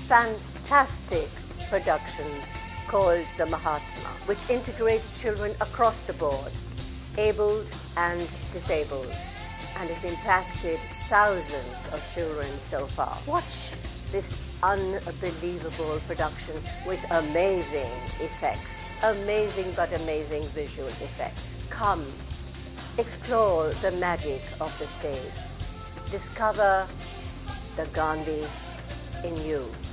fantastic production called the Mahatma, which integrates children across the board, abled and disabled, and has impacted thousands of children so far. Watch this unbelievable production with amazing effects, amazing but amazing visual effects. Come, explore the magic of the stage. Discover the Gandhi in you.